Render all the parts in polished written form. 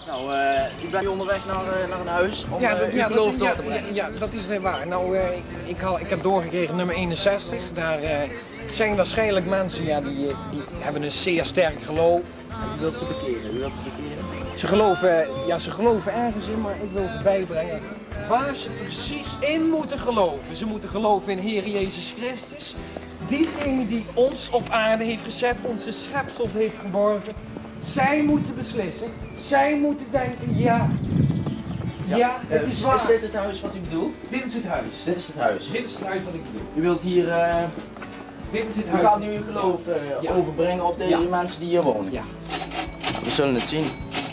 Nou, ik ben nu onderweg naar een huis om Ja, uw geloof door te brengen. Ja, dat is waar. Nou, ik heb doorgekregen nummer 61. Daar zijn waarschijnlijk mensen die hebben een zeer sterk geloof. U wilt ze bekeren, u wilt ze bekeren. Ze geloven ergens in, maar ik wil ze bijbrengen waar ze precies in moeten geloven. Ze moeten geloven in Heer Jezus Christus. Diegene die ons op aarde heeft gezet, onze schepsels heeft geborgen. Zij moeten beslissen. Zij moeten denken, ja, het is waar. Is dit het huis wat u bedoelt? Dit is het huis. Dit is het huis. Dit is het huis wat ik bedoel. U wilt hier, Dit is het u huis. gaat nu uw geloof overbrengen op deze mensen die hier wonen. Ja. We zullen het zien.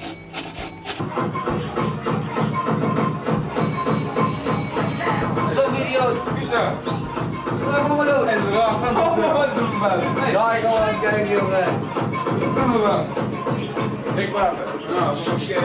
Stop, idioot! Wie is daar? Laat me maar dood! Wat is er bij? Ja, ik ga even kijken, jongen. Doe maar wel. Ik wacht. Nou, we gaan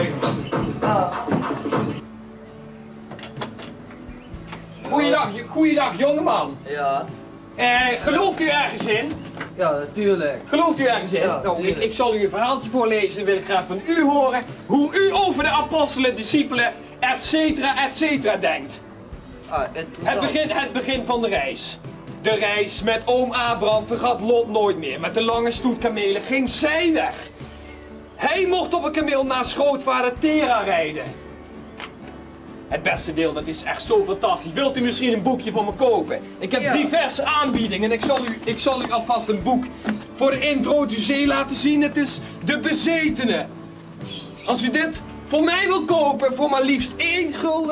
kijken. Goeiedag jongeman. Ja, Gelooft u ergens in? ja, natuurlijk. Gelooft u ergens in? Ja, Nou, tuurlijk. ik zal u een verhaaltje voorlezen en wil ik graag van u horen hoe u over de apostelen, discipelen, etcetera denkt. Ah, Het begin van de reis. De reis met oom Abraham vergat Lot nooit meer. Met de lange stoet kamelen ging zij weg. Hij mocht op een kameel naast grootvader Tera rijden. Het beste deel, dat is echt zo fantastisch. Wilt u misschien een boekje van me kopen? Ik heb diverse aanbiedingen en ik zal u alvast een boek voor de introducee laten zien. Het is De Bezetene. Als u dit voor mij wil kopen voor maar liefst 1,25 gulden.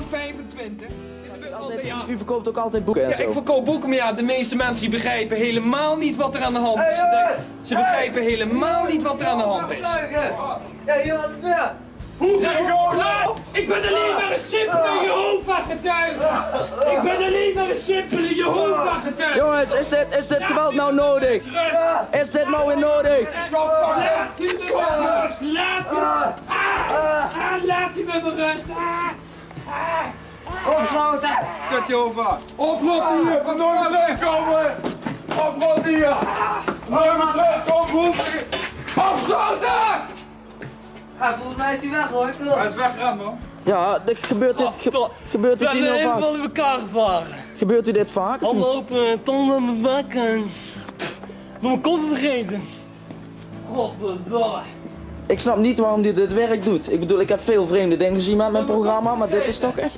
U verkoopt ook altijd boeken en Ja, zo. ik verkoop boeken, maar ja, de meeste mensen die begrijpen helemaal niet wat er aan de hand is. Ze begrijpen helemaal niet wat er aan de hand is. Ja, iemand, ja. Ik ben alleen maar een simpele Jehovah-getuige! Ik ben alleen maar een simpele Jehovah-getuige! Jongens, is dit geweld nou nodig? Is dit nou weer nodig? Laat u me met rust! Laat u me met rust! Opsloten! Kut Jehovah. Oplot hier, van nooit meer terugkomen. Oplot hier. Nooit meer terugkomen. Afsluiten! Ja, volgens mij is die weg hoor. Hij is weggegaan man. Ja, gebeurt dit hier nou vaak? in elkaar geslagen. Gebeurt u dit vaak? of niet? Handen open, tanden aan mijn bek en... mijn koffer vergeten. Godverdomme. Ik snap niet waarom dit werk doet. Ik bedoel, ik heb veel vreemde dingen gezien met mijn programma, maar dit is toch echt...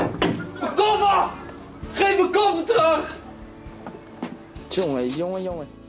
Koffer! Geef mijn koffer terug! Jongen.